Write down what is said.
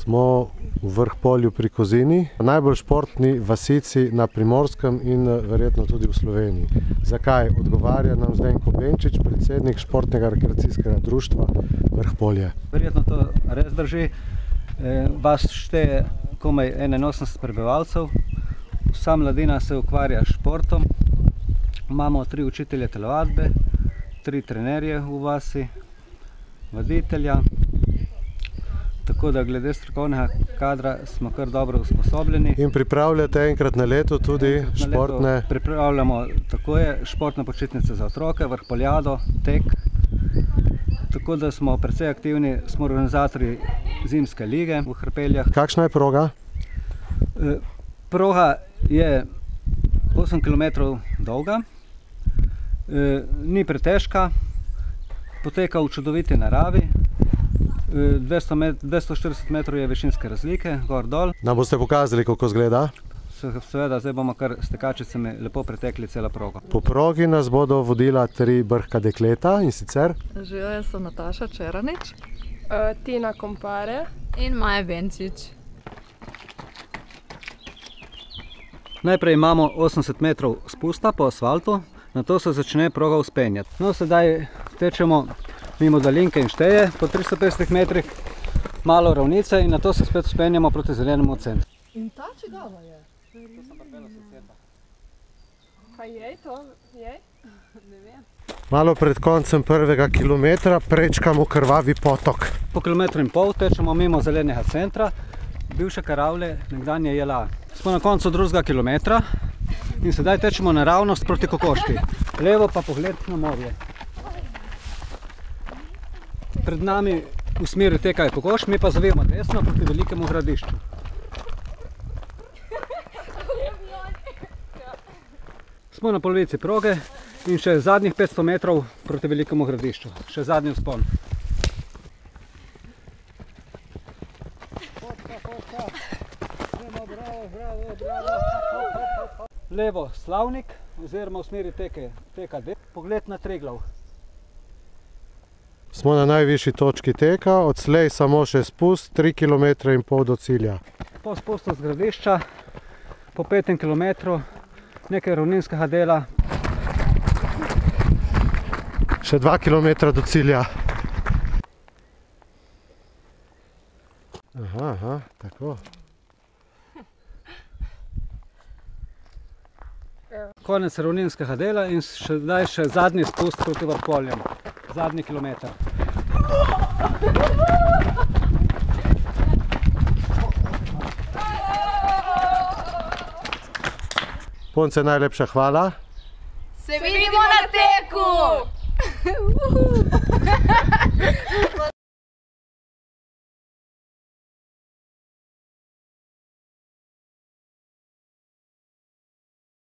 Smo v Vrhpolju pri Kozini, najbolj športni vasici na Primorskem in verjetno tudi v Sloveniji. Zakaj? Odgovarja nam Zdenko Benčič, predsednik Športnega rekreacijskega društva Vrhpolje. Verjetno to res drži. Vas šteje komaj 81 prebivalcev. Vsa mladina se ukvarja s športom. Imamo 3 učitelje telovadbe, 3 trenerje v vasi, voditelja. Tako da glede strokovnega kadra smo kar dobro usposobljeni. In pripravljate enkrat na leto tudi športne? Pripravljamo, tako je, športne počitnice za otroke, vrhpoljado, tek. Tako da smo precej aktivni, smo organizatorji zimske lige v Hrpeljah. Kakšna je proga? Proga je 8 km dolga, ni pretežka, poteka v čudoviti naravi. 240 metrov je višinske razlike, gor dol. Nam boste pokazali, kako izgleda? Seveda, zdaj bomo kar s tekačicami lepo pretekli celo progo. Po progi nas bodo vodila 3 brhka dekleta, in sicer? Živijo, jaz sem Nataša Čeranič, Tina Kompare in Maja Benčič. Najprej imamo 80 metrov spusta po asfaltu, nato se začne proga vzpenjati. No, sedaj tečemo mimo daljinke in šteje po 350 metrih, malo ravnice in nato se spet vzpenjamo proti zelenemu centru. In ta čigava je? To sem pripela sosedba. Kaj je to? Je? Ne vem. Malo pred koncem prvega kilometra prečkamo krvavi potok. Po kilometru in pol tečemo mimo zelenega centra, bivše karavle, nekdanje JLA. Smo na koncu drugega kilometra in sedaj tečemo naravnost proti Kokoški. Levo pa pogled na morje. Pred nami v smeri teka je Kokoš, mi pa zavijamo desno proti Velikemu Gradišču. Smo na polovici proge in še zadnjih 500 metrov proti Velikemu Gradišču. Še zadnji vzpon. Levo Slavnik, oziroma v smeri teka D, pogled na Triglav. Smo na najvišji točki teka, odslej samo še spust, 3,5 km do cilja. Po spustu z Gradišča, po 5 km, nekaj ravninskega dela. Še 2 km do cilja. Aha, tako. Konec ravninskega dela in sedaj še zadnji spust proti Vrhpoljem. Zadnji kilometer. Punce, najlepša hvala. Se vidimo na teku!